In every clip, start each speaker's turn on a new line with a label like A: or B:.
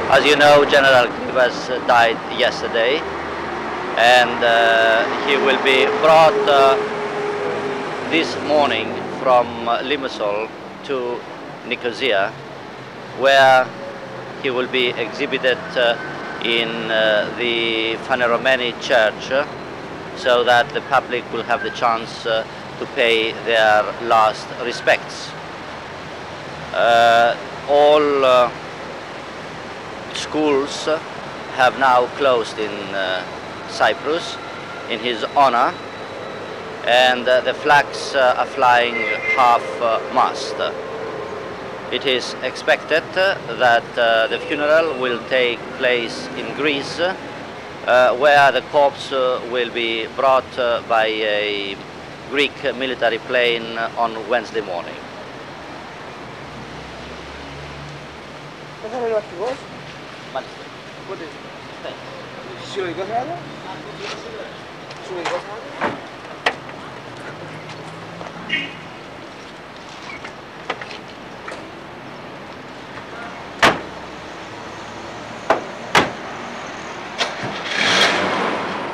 A: As you know, General Grivas died yesterday, and he will be brought this morning from Limassol to Nicosia, where he will be exhibited in the Phaneromeni Church, so that the public will have the chance to pay their last respects. All schools have now closed in Cyprus in his honor, and the flags are flying half-mast. It is expected that the funeral will take place in Greece, where the corpse will be brought by a Greek military plane on Wednesday morning. Μάλιστα. Πότε συλλογικό θέατρο. Συλλογικό θέατρο.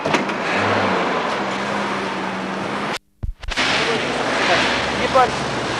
A: Λοιπόν,